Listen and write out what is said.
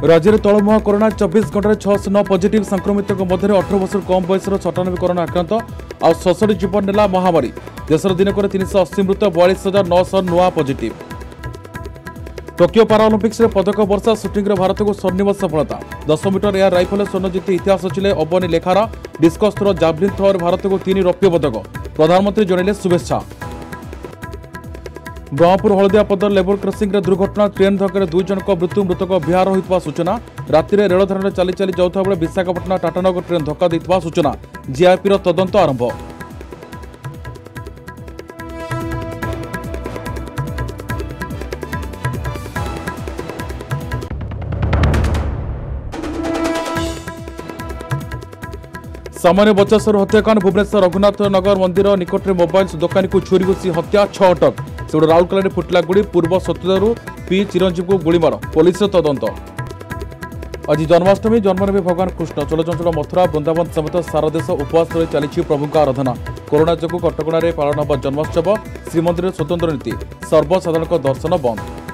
राज्य में तलमुहा कोरोना 24 घंटे 609 पॉजिटिव संक्रमित मध्य 18 वर्ष कम बयस 97 कोरोना आक्रांत आ 66 जीवन नेला महामारी। देशर दिनक 380 मृत 42,900 नुआ पॉजिटिव। टोकियो पाराओलंपिक्स पदक वर्षा सुटिंग भारत को स्वर्णिम सफलता। 10 मीटर एयर राइफल स्वर्ण जीति इतिहास रचिले Avani Lekhara. Discus throw javelin throw Bharat को 3 रौप्य पदक। प्रधानमंत्री जनइले शुभेच्छा। ब्रह्मपुर हलदियापदर लेवल क्रॉसिंग दुर्घटना ट्रेन धक्कर 2 जनक मृत्यु मृतक बिहार होता सूचना। राति में रेल धारण चली चली जाऊा बेले विशाखापट्टनम टाटानगर ट्रेन धक्का देता सूचना। जीआरपी तदंत आरंभ। सामान्य बचासर हत्याकांड भुवनेश्वर रघुनाथ नगर मंदिर निकट में मोबाइल दुकानी को छुरी घुसी हत्या 6 अटक। से राउरकेला फुटला गुड़ी पूर्व शत्रुतारू पी चिरंजीव को गुड़ीमार पुलिस तदंत। आज जन्माष्टमी जन्म ने भगवान कृष्ण चलचंचल मथुरा वृंदावन समेत सारा देश उपवास रही चली प्रभु आराधना। कोरोना जो कटकणा पालन होगा जन्मोत्सव। श्रीमंदिर स्वतंत्र नीति सर्वसाधारण दर्शन बंद।